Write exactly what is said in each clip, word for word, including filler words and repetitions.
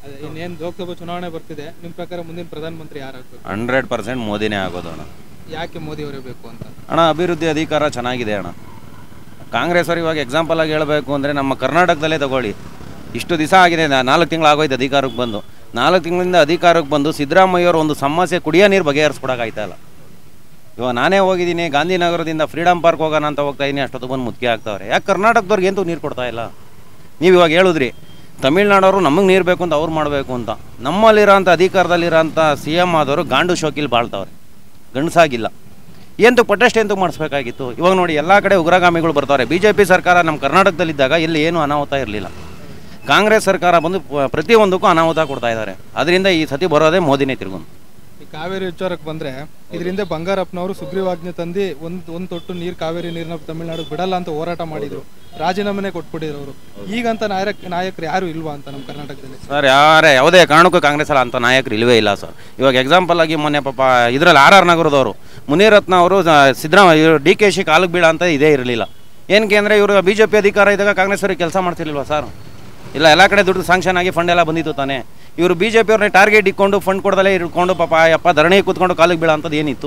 ಅದೇ ಇನ್ನೇನು ಲೋಕಸಭಾ ಚುನಾವಣೆ ಬರ್ತಿದೆ, ನಿಮ್ಮ ಪ್ರಕಾರ ಮುಂದಿನ ಪ್ರಧಾನಮಂತ್ರಿ ಯಾರಾಗಬೇಕು? ಹಂಡ್ರೆಡ್ ಪರ್ಸೆಂಟ್ ಮೋದಿನೇ ಆಗೋದು ಅಣ್ಣ. ಯಾಕೆ ಮೋದಿ ಅವರೇ ಬೇಕು ಅಂತ? ಅಣ್ಣ ಅಭಿವೃದ್ಧಿ ಅಧಿಕಾರ ಚೆನ್ನಾಗಿದೆ ಅಣ್ಣ. ಕಾಂಗ್ರೆಸ್ ಅವರು ಇವಾಗ ಎಕ್ಸಾಂಪಲ್ ಆಗಿ ಹೇಳಬೇಕು ಅಂದರೆ ನಮ್ಮ ಕರ್ನಾಟಕದಲ್ಲೇ ತಗೊಳ್ಳಿ, ಇಷ್ಟು ದಿವಸ ಆಗಿದೆ, ನಾಲ್ಕು ತಿಂಗಳು ಆಗೋಯ್ತು ಅಧಿಕಾರಕ್ಕೆ ಬಂದು. ನಾಲ್ಕು ತಿಂಗಳಿಂದ ಅಧಿಕಾರಕ್ಕೆ ಬಂದು ಸಿದ್ದರಾಮಯ್ಯವರು ಒಂದು ಸಮಸ್ಯೆ ಕುಡಿಯೋ ನೀರು ಬಗೆಹರಿಸ್ಕೊಡೋಕ್ಕಾಯ್ತಾ ಇಲ್ಲ. ಇವಾಗ ನಾನೇ ಹೋಗಿದ್ದೀನಿ ಗಾಂಧಿನಗರದಿಂದ ಫ್ರೀಡಮ್ ಪಾರ್ಕ್ ಹೋಗೋಣ ಅಂತ ಹೋಗ್ತಾ ಇದ್ದೀನಿ, ಅಷ್ಟೊತ್ತು ಬಂದು ಮುದ್ಕೆ ಆಗ್ತಾವ್ರೆ. ಯಾಕೆ ಕರ್ನಾಟಕದವ್ರಿಗೆ ಎಂತೂ ನೀರು ಕೊಡ್ತಾ ಇಲ್ಲ? ನೀವು ಇವಾಗ ಹೇಳಿದ್ರಿ ತಮಿಳ್ನಾಡವರು ನಮಗೆ ನೀರು ಬೇಕು ಅಂತ ಅವ್ರು ಮಾಡಬೇಕು ಅಂತ. ನಮ್ಮಲ್ಲಿರೋಂಥ ಅಧಿಕಾರದಲ್ಲಿರೋಂಥ ಸಿ ಎಮ್ ಆದವರು ಗಾಂಡು ಶೋಕಿಲಿ ಬಾಳ್ತಾವ್ರೆ, ಗಂಡಸಾಗಿಲ್ಲ. ಎಂತೂ ಪಟ್ಟಷ್ಟು ಎಂತೂ ಮಾಡಿಸ್ಬೇಕಾಗಿತ್ತು. ಇವಾಗ ನೋಡಿ ಎಲ್ಲ ಕಡೆ ಉಗ್ರಗಾಮಿಗಳು ಬರ್ತಾವ್ರೆ. ಬಿ ಜೆ ಪಿ ಸರ್ಕಾರ ನಮ್ಮ ಕರ್ನಾಟಕದಲ್ಲಿದ್ದಾಗ ಇಲ್ಲಿ ಏನೂ ಅನಾಹುತ ಇರಲಿಲ್ಲ. ಕಾಂಗ್ರೆಸ್ ಸರ್ಕಾರ ಬಂದು ಪ್ರತಿಯೊಂದಕ್ಕೂ ಅನಾಹುತ ಕೊಡ್ತಾ ಇದ್ದಾರೆ. ಅದರಿಂದ ಈ ಸತಿ ಬರೋದೇ ಮೋದಿನೇ ತಿರ್ಗೊಂಡು. ಈ ಕಾವೇರಿ ವಿಚಾರಕ್ಕೆ ಬಂದರೆ, ಇದರಿಂದ ಬಂಗಾರಪ್ಪನವರು ಸುಗ್ರೀವಾಜ್ಞೆ ತಂದು ಒಂದು ಒಂದು ತೊಟ್ಟು ನೀರು ಕಾವೇರಿ ನೀರನ್ನ ತಮಿಳ್ನಾಡು ಬಿಡಲ್ಲ ಅಂತ ಹೋರಾಟ ಮಾಡಿದರು, ರಾಜೀನಾಮೆನೇ ಕೊಟ್ಬಿಟ್ಟಿದ್ರು ಅವರು. ಈಗಂತ ನಾಯಕ ನಾಯಕರು ಯಾರು ಇಲ್ವಾ ಅಂತ ನಮ್ಮ ಕರ್ನಾಟಕದಲ್ಲಿ? ಸರ್ ಯಾರೇ ಯಾವುದೇ ಕಾರಣಕ್ಕೂ ಕಾಂಗ್ರೆಸ್ ಅಲ್ಲ ಅಂತ ನಾಯಕರು ಇಲ್ಲವೇ ಇಲ್ಲ ಸರ್. ಇವಾಗ ಎಕ್ಸಾಂಪಲ್ ಆಗಿ ಮೊನ್ನೆ ಪಾಪ ಇದರಲ್ಲಿ ಆರ್ ಆರ್ ನಗರದವರು ಮುನಿರತ್ನ ಅವರು ಸಿದ್ದರಾಮಯ್ಯ ಡಿ ಕೆ ಶಿ ಕಾಲಿಗೆ ಬೀಳ ಅಂತ ಇದೇ ಇರಲಿಲ್ಲ. ಏನಕ್ಕೆ ಅಂದರೆ ಇವರು ಬಿ ಜೆ ಪಿ ಅಧಿಕಾರ ಇದ್ದಾಗ ಕಾಂಗ್ರೆಸ್ ಅವರಿಗೆ ಕೆಲಸ ಮಾಡ್ತಿರ್ಲಿಲ್ವಾ ಸರ್? ಇಲ್ಲ, ಎಲ್ಲ ಕಡೆ ದುಡ್ಡು ಸಾಂಕ್ಷನ್ ಆಗಿ ಫಂಡ್ ಎಲ್ಲ ಬಂದಿತ್ತು ತಾನೇ. ಇವರು ಬಿ ಜೆ ಪಿಯವ್ರನ್ನ ಟಾರ್ಗೆಟ್ ಇಟ್ಕೊಂಡು ಫಂಡ್ ಕೊಡದಲ್ಲೇ ಇಟ್ಕೊಂಡು ಪಾಪ ಅಪ್ಪ ಧರಣಿ ಕೂತ್ಕೊಂಡು ಕಾಲಿಗೆ ಬೀಳ ಅಂಥದ್ದು ಏನಿತ್ತು?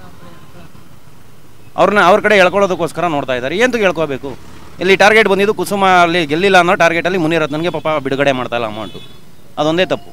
ಅವ್ರನ್ನ ಅವ್ರ ಕಡೆ ಹೇಳ್ಕೊಳ್ಳೋದಕ್ಕೋಸ್ಕರ ನೋಡ್ತಾ ಇದ್ದಾರೆ. ಏನು ಹೇಳ್ಕೋಬೇಕು? ಇಲ್ಲಿ ಟಾರ್ಗೆಟ್ ಬಂದಿದ್ದು ಕುಸುಮ ಅಲ್ಲಿ ಗೆಲ್ಲಿಲ್ಲ ಅನ್ನೋ ಟಾರ್ಗೆಟಲ್ಲಿ ಮುನಿರತ್ನನಿಗೆ ಪಾಪ ಬಿಡುಗಡೆ ಮಾಡ್ತಾ ಇಲ್ಲ ಅಮೌಂಟು. ಅದೊಂದೇ ತಪ್ಪು.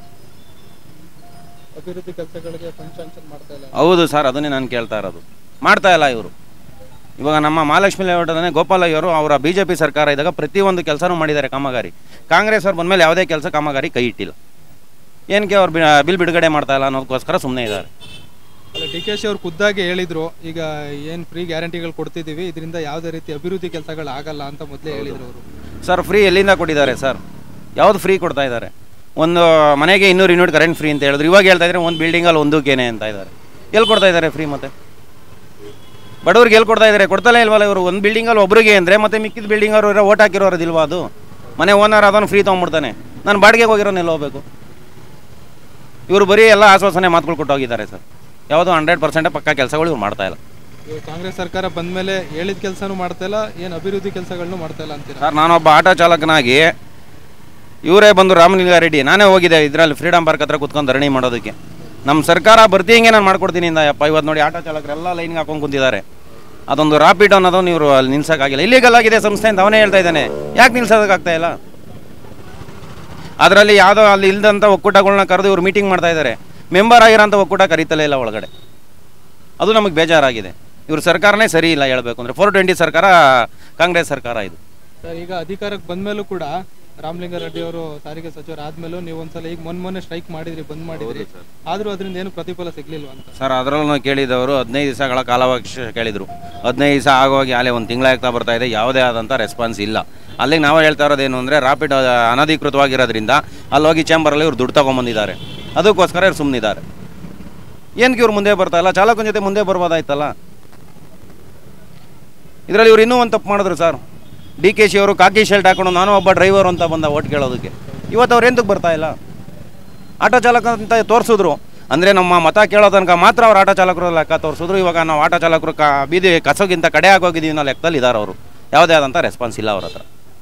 ಅಭಿವೃದ್ಧಿ ಕೆಲಸಗಳಿಗೆ ಫಂಡ್ ಸ್ಯಾಂಕ್ಷನ್ ಮಾಡ್ತಾ ಇಲ್ಲ. ಹೌದು ಸರ್, ಅದನ್ನೇ ನಾನು ಕೇಳ್ತಾ ಇರೋದು. ಮಾಡ್ತಾ ಇಲ್ಲ ಇವರು. ಇವಾಗ ನಮ್ಮ ಮಹಾಲಕ್ಷ್ಮಿ ಲೇಔಟನೇ ಗೋಪಾಲಯ್ಯವರು ಅವರ ಬಿ ಜೆ ಪಿ ಸರ್ಕಾರ ಇದ್ದಾಗ ಪ್ರತಿಯೊಂದು ಕೆಲಸನೂ ಮಾಡಿದ್ದಾರೆ ಕಾಮಗಾರಿ. ಕಾಂಗ್ರೆಸ್ ಅವ್ರು ಬಂದಮೇಲೆ ಯಾವುದೇ ಕೆಲಸ ಕಾಮಗಾರಿ ಕೈ ಇಟ್ಟಿಲ್ಲ. ಏನಕ್ಕೆ ಅವ್ರು ಬಿಲ್ ಬಿಡುಗಡೆ ಮಾಡ್ತಾ ಇಲ್ಲ ಅನ್ನೋದಕ್ಕೋಸ್ಕರ ಸುಮ್ಮನೆ ಇದ್ದಾರೆ. ಅಲ್ಲ, ಡಿ ಕೆ ಶಿ ಅವ್ರು ಖುದ್ದಾಗಿ ಹೇಳಿದ್ರು, ಈಗ ಏನು ಫ್ರೀ ಗ್ಯಾರಂಟಿಗಳು ಕೊಡ್ತಿದ್ದೀವಿ, ಇದರಿಂದ ಯಾವುದೇ ರೀತಿ ಅಭಿವೃದ್ಧಿ ಕೆಲಸಗಳು ಆಗಲ್ಲ ಅಂತ ಮೊದಲೇ ಹೇಳಿದ್ರು ಅವರು. ಸರ್ ಫ್ರೀ ಎಲ್ಲಿಂದ ಕೊಟ್ಟಿದ್ದಾರೆ ಸರ್? ಯಾವುದು ಫ್ರೀ ಕೊಡ್ತಾ ಇದ್ದಾರೆ? ಒಂದು ಮನೆಗೆ ಇನ್ನೂರು ಯೂನಿಟ್ ಕರೆಂಟ್ ಫ್ರೀ ಅಂತ ಹೇಳಿದ್ರು. ಇವಾಗ ಹೇಳ್ತಾ ಇದ್ದಾರೆ ಒಂದು ಬಿಲ್ಡಿಂಗಲ್ಲಿ ಒಂದಕ್ಕೇನೆ ಅಂತ ಇದ್ದಾರೆ. ಎಲ್ಲಿ ಕೊಡ್ತಾ ಇದ್ದಾರೆ ಫ್ರೀ? ಮತ್ತೆ ಬಡವ್ರಿಗೆ ಎಲ್ಲಿ ಕೊಡ್ತಾ ಇದ್ದಾರೆ? ಕೊಡ್ತಲೇ ಇಲ್ವಲ್ಲ ಇವರು. ಒಂದು ಬಿಲ್ಡಿಂಗಲ್ಲಿ ಒಬ್ರಿಗೆ ಅಂದರೆ ಮತ್ತೆ ಮಿಕ್ಕಿದ ಬಿಲ್ಡಿಂಗ್ ಅವರು ಇರೋ ಓಟ್ ಹಾಕಿರೋದಿಲ್ವಾ? ಅದು ಮನೆ ಓನರ್ ಅದನ್ನು ಫ್ರೀ ತೊಗೊಂಡ್ಬಿಡ್ತಾನೆ. ನಾನು ಬಾಡಿಗೆಗೆ ಹೋಗಿರೋನು ಎಲ್ಲಿ ಹೋಗಬೇಕು? ಇವರು ಬರೀ ಎಲ್ಲ ಆಶ್ವಾಸನೆ ಮಾತುಗಳು ಕೊಟ್ಟು ಹೋಗಿದ್ದಾರೆ ಸರ್. ಯಾವುದೋ ಹಂಡ್ರೆಡ್ ಪರ್ಸೆಂಟ್ ಪಕ್ಕ ಕೆಲಸಗಳು ಇವ್ರು ಮಾಡ್ತಾ ಇಲ್ಲ. ಕಾಂಗ್ರೆಸ್ ಸರ್ಕಾರ ಬಂದ ಮೇಲೆ ಹೇಳಿದ ಕೆಲಸನೂ ಮಾಡ್ತಾ ಇಲ್ಲ, ಏನು ಅಭಿವೃದ್ಧಿ ಕೆಲಸಗಳನ್ನೂ ಮಾಡ್ತಾ ಇಲ್ಲ ಅಂತೀರಾ? ಸರ್ ನಾನೊಬ್ಬ ಆಟೋ ಚಾಲಕನಾಗಿ ಇವರೇ ಬಂದು ರಾಮಲಿಂಗಾರೆಡ್ಡಿ, ನಾನೇ ಹೋಗಿದ್ದೆ ಇದರಲ್ಲಿ ಫ್ರೀಡಮ್ ಪಾರ್ಕ್ ಹತ್ರ ಕುತ್ಕೊಂಡು ಧರಣಿ ಮಾಡೋದಕ್ಕೆ. ನಮ್ಮ ಸರ್ಕಾರ ಬರ್ತೀಂಗೆ ನಾನು ಮಾಡ್ಕೊಡ್ತೀನಿ ಇಂದ ಯಪ್ಪ. ಇವತ್ತು ನೋಡಿ ಆಟೋ ಚಾಲಕರೆಲ್ಲ ಲೈನ್ಗೆ ಹಾಕೊಂಡು ಕುಂತಿದ್ದಾರೆ. ಅದೊಂದು ರಾಪಿಡ್ ಅನ್ನೋದನ್ನು ಇವರು ಅಲ್ಲಿ ನಿಲ್ಸೋಕ್ಕಾಗಿಲ್ಲ. ಇಲ್ಲಿಗಲ್ ಆಗಿದೆ ಸಂಸ್ಥೆ ಅಂತ ಅವನೇ ಹೇಳ್ತಾ ಇದ್ದಾನೆ. ಯಾಕೆ ನಿಲ್ಸೋದಕ್ಕಾಗ್ತಾ ಇಲ್ಲ? ಅದರಲ್ಲಿ ಯಾವುದೋ ಅಲ್ಲಿ ಇಲ್ದಂಥ ಒಕ್ಕೂಟಗಳನ್ನ ಕರೆದು ಇವರು ಮೀಟಿಂಗ್ ಮಾಡ್ತಾ ಇದ್ದಾರೆ. ಮೆಂಬರ್ ಆಗಿರೋಂಥ ಒಕ್ಕೂಟ ಕರೀತಲೇ ಇಲ್ಲ ಒಳಗಡೆ. ಅದು ನಮಗೆ ಬೇಜಾರಾಗಿದೆ. ಇವ್ರ ಸರ್ಕಾರನೇ ಸರಿ ಇಲ್ಲ ಹೇಳಬೇಕು ಅಂದರೆ. ಫೋರ್ ಟ್ವೆಂಟಿ ಸರ್ಕಾರ ಕಾಂಗ್ರೆಸ್ ಸರ್ಕಾರ ಇದು ಸರ್. ಈಗ ಅಧಿಕಾರಕ್ಕೆ ಬಂದ ಮೇಲೂ ಕೂಡ ರಾಮಲಿಂಗಾರೆಡ್ಡಿ ಅವರು ಸಾರಿಗೆ ಸಚಿವರು ಆದಮೇಲೂ ನೀವು ಒಂದ್ಸಲ ಈಗ ಮೊನ್ನೆ ಮೊನ್ನೆ ಸ್ಟ್ರೈಕ್ ಮಾಡಿದ್ರಿ, ಬಂದ್ ಮಾಡಿದ್ರಿ, ಆದರೂ ಅದರಿಂದ ಏನು ಪ್ರತಿಫಲ ಸಿಗ್ಲಿಲ್ವ ಅಂತ? ಸರ್ ಅದರಲ್ಲೂ ಕೇಳಿದವರು ಹದಿನೈದು ದಿವಸಗಳ ಕಾಲಾವಕಾಶ ಕೇಳಿದರು. ಹದಿನೈದು ದಿವಸ ಆಗೋಗಿ ಅಲ್ಲೇ ಒಂದು ತಿಂಗಳಾಗ್ತಾ ಬರ್ತಾ ಇದೆ, ಯಾವುದೇ ಆದಂಥ ರೆಸ್ಪಾನ್ಸ್ ಇಲ್ಲ. ಅಲ್ಲಿಗೆ ನಾವು ಹೇಳ್ತಾ ಇರೋದೇನು ಅಂದರೆ ರಾಪಿಡ್ ಅನಧಿಕೃತವಾಗಿರೋದ್ರಿಂದ ಅಲ್ಲಿ ಹೋಗಿ ಚೇಂಬರಲ್ಲಿ ಇವ್ರು ದುಡ್ಡು ತೊಗೊಂಬಂದಿದ್ದಾರೆ. ಅದಕ್ಕೋಸ್ಕರ ಇವ್ರು ಸುಮ್ಮನಿದ್ದಾರೆ. ಏನಕ್ಕೆ ಇವ್ರು ಮುಂದೆ ಬರ್ತಾ ಇಲ್ಲ? ಚಾಲಕನ ಜೊತೆ ಮುಂದೆ ಬರ್ಬೋದಾಯ್ತಲ್ಲ. ಇದರಲ್ಲಿ ಇವ್ರು ಇನ್ನೂ ಒಂದು ತಪ್ಪು ಮಾಡಿದ್ರು ಸರ್. ಡಿ ಕೆ ಶಿ ಅವರು ಕಾಕಿ ಶರ್ಟ್ ಹಾಕೊಂಡು ನಾನು ಒಬ್ಬ ಡ್ರೈವರ್ ಅಂತ ಬಂದ ಓಟ್ ಕೇಳೋದಕ್ಕೆ. ಇವತ್ತು ಅವ್ರು ಎಂತಕ್ಕೆ ಬರ್ತಾ ಇಲ್ಲ? ಆಟೋ ಚಾಲಕ ಅಂತ ತೋರಿಸಿದ್ರು ಅಂದರೆ ನಮ್ಮ ಮತ ಕೇಳೋ ತನಕ ಮಾತ್ರ ಅವ್ರು ಆಟೋ ಚಾಲಕರು ಲೆಕ್ಕ ತೋರಿಸಿದ್ರು. ಇವಾಗ ನಾವು ಆಟೋ ಚಾಲಕರು ಕ ಬೀದಿ ಕಸಗಿಂತ ಕಡೆ ಆಗೋಗಿದ್ದೀವಿ ಅನ್ನೋ ಲೆಕ್ಕದಲ್ಲಿ ಇದ್ದಾರೆ ಅವರು. ಯಾವುದೇ ಆದಂಥ ರೆಸ್ಪಾನ್ಸ್ ಇಲ್ಲ ಅವ್ರ ಹತ್ರ.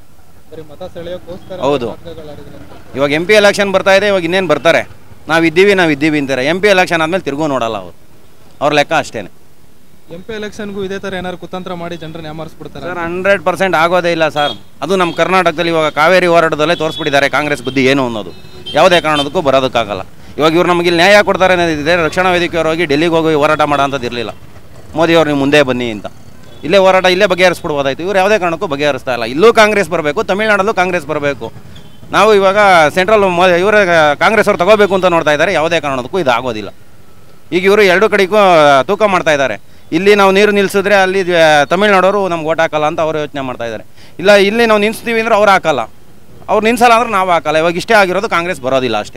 ಹೌದು, ಇವಾಗ ಎಂ ಪಿ ಎಲೆಕ್ಷನ್ ಬರ್ತಾ ಇದೆ. ಇವಾಗ ಇನ್ನೇನು ಬರ್ತಾರೆ, ನಾವು ಇದ್ದೀವಿ ನಾವು ಇದ್ದೀವಿ ಅಂತಾರೆ. ಎಂ ಪಿ ಎಲೆಕ್ಷನ್ ಆದಮೇಲೆ ತಿರುಗೂ ನೋಡಲ್ಲ ಅವರು. ಅವ್ರ ಲೆಕ್ಕ ಅಷ್ಟೇ. ಎಂ ಪಿ ಎಲೆಕ್ಷನ್ಗೂ ಇದೇ ಥರ ಏನಾದ್ರು ಕುತಂತ್ರ ಮಾಡಿ ಜನರನ್ನ ಯಾಮಾರಿಸ್ಬಿಡ್ತಾರೆ ಸರ್? ಹಂಡ್ರೆಡ್ ಪರ್ಸೆಂಟ್ ಆಗೋದೇ ಇಲ್ಲ ಸರ್. ಅದು ನಮ್ಮ ಕರ್ನಾಟಕದಲ್ಲಿ ಇವಾಗ ಕಾವೇರಿ ಹೋರಾಟದಲ್ಲೇ ತೋರಿಸ್ಬಿಟ್ಟಿದ್ದಾರೆ ಕಾಂಗ್ರೆಸ್ ಬುದ್ಧಿ ಏನು ಅನ್ನೋದು. ಯಾವುದೇ ಕಾರಣದಕ್ಕೂ ಬರೋದಕ್ಕಾಗಲ್ಲ. ಇವಾಗ ಇವ್ರು ನಮಗೆ ಇಲ್ಲಿ ನ್ಯಾಯ ಕೊಡ್ತಾರೆ ಅನ್ನೋದಿದೆ. ರಕ್ಷಣಾ ವೇದಿಕೆಯವರು ಹೋಗಿ ಡೆಲ್ಲಿಗೆ ಹೋಗಿ ಹೋರಾಟ ಮಾಡೋ ಅಂಥದ್ದು ಇರಲಿಲ್ಲ. ಮೋದಿಯವ್ರು ನೀವು ಮುಂದೆ ಬನ್ನಿ ಅಂತ ಇಲ್ಲೇ ಹೋರಾಟ ಇಲ್ಲೇ ಬಗೆಹರಿಸ್ಬಿಡ್ಬೋದಾಯ್ತು. ಇವ್ರು ಯಾವುದೇ ಕಾರಣಕ್ಕೂ ಬಗೆಹರಿಸ್ತಾ ಇಲ್ಲ. ಇಲ್ಲೂ ಕಾಂಗ್ರೆಸ್ ಬರಬೇಕು, ತಮಿಳ್ನಾಡಲ್ಲೂ ಕಾಂಗ್ರೆಸ್ ಬರಬೇಕು. ನಾವು ಇವಾಗ ಸೆಂಟ್ರಲ್ ಮೋ ಇವರ ಕಾಂಗ್ರೆಸ್ ಅವ್ರು ತಗೋಬೇಕು ಅಂತ ನೋಡ್ತಾ ಇದ್ದಾರೆ. ಯಾವುದೇ ಕಾರಣಕ್ಕೂ ಇದು ಆಗೋದಿಲ್ಲ. ಈಗ ಇವರು ಎರಡು ಕಡೆಗೂ ತೂಕ ಮಾಡ್ತಾ ಇದ್ದಾರೆ. ಇಲ್ಲಿ ನಾವು ನೀರು ನಿಲ್ಲಿಸಿದ್ರೆ ಅಲ್ಲಿ ತಮಿಳ್ನಾಡವರು ನಮ್ಗೆ ಓಟ್ ಹಾಕಲ್ಲ ಅಂತ ಅವರು ಯೋಚನೆ ಮಾಡ್ತಾ ಇದ್ದಾರೆ. ಇಲ್ಲ ಇಲ್ಲಿ ನಾವು ನಿಲ್ಲಿಸ್ತೀವಿ ಅಂದ್ರೆ ಅವ್ರು ಹಾಕಲ್ಲ, ಅವ್ರು ನಿಲ್ಲಿಸಲ್ಲ ಅಂದ್ರೆ ನಾವು ಹಾಕಲ್ಲ. ಇವಾಗ ಇಷ್ಟೇ ಆಗಿರೋದು, ಕಾಂಗ್ರೆಸ್ ಬರೋದಿಲ್ಲ ಅಷ್ಟೇ.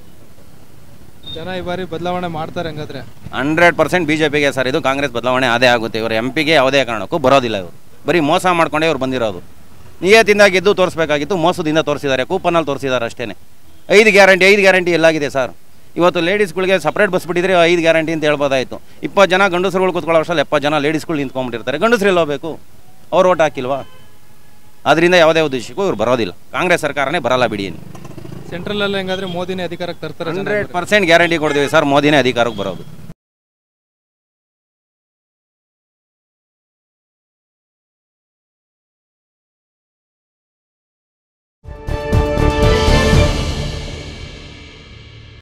ಜನ ಈ ಬಾರಿ ಬದಲಾವಣೆ ಮಾಡ್ತಾರೆ ಹಂಗಾದ್ರೆ? ಹಂಡ್ರೆಡ್ ಪರ್ಸೆಂಟ್ ಬಿ ಜೆ ಪಿಗೆ ಸರ್ ಇದು ಕಾಂಗ್ರೆಸ್ ಬದಲಾವಣೆ ಅದೇ ಆಗುತ್ತೆ. ಇವರು ಎಂ ಪಿಗೆ ಯಾವುದೇ ಕಾರಣಕ್ಕೂ ಬರೋದಿಲ್ಲ. ಇವರು ಬರೀ ಮೋಸ ಮಾಡ್ಕೊಂಡೇ ಇವ್ರು ಬಂದಿರೋದು. ನಿಯತ್ತಿಂದ ಗೆದ್ದು ತೋರಿಸ್ಬೇಕಾಗಿತ್ತು, ಮೋಸದಿಂದ ತೋರಿಸಿದ್ದಾರೆ, ಕೂಪನಲ್ಲಿ ತೋರಿಸಿದ್ದಾರೆ ಅಷ್ಟೇ. ಐದು ಗ್ಯಾರಂಟಿ ಐದು ಗ್ಯಾರಂಟಿ ಎಲ್ಲಾಗಿದೆ ಸರ್? ಇವತ್ತು ಲೇಡೀಸ್ಗಳಿಗೆ ಸಪ್ರೇಟ್ ಬಸ್ ಬಿಟ್ಟಿದ್ರೆ ಐದು ಗ್ಯಾರಂಟಿ ಅಂತ ಹೇಳ್ಬೋದಾಯಿತು. ಇಪ್ಪತ್ತು ಜನ ಗಂಡಸರುಗಳು ಕೂತ್ಕೊಳ್ಳೋ ವರ್ಷದಲ್ಲಿ ಎಪ್ಪತ್ತು ಜನ ಲೇಡೀಸ್ಗಳು ನಿಂತ್ಕೊಂಡ್ಬಿಟ್ಟಿರ್ತಾರೆ. ಗಂಡಸರು ಎಲ್ಲ ಹೋಗಬೇಕು? ಅವ್ರು ಓಟ್ ಹಾಕಿಲ್ವಾ? ಅದರಿಂದ ಯಾವುದೇ ಉದ್ದೇಶಕ್ಕೂ ಇವ್ರು ಬರೋದಿಲ್ಲ. ಕಾಂಗ್ರೆಸ್ ಸರ್ಕಾರನೇ ಬರಲ್ಲ ಬಿಡಿ. ಸೆಂಟ್ರಲ್ ಅಲ್ಲಿ ಹೆಂಗಾದ್ರೆ ಮೋದಿನೇ ಅಧಿಕಾರಕ್ಕೆ ತರ್ತಾರೆ ಹಂಡ್ರೆಡ್ ಪರ್ಸೆಂಟ್ ಗ್ಯಾರಂಟಿ ಕೊಡ್ತೀವಿ ಸರ್, ಮೋದಿನೇ ಅಧಿಕಾರಕ್ಕೆ ಬರೋದು.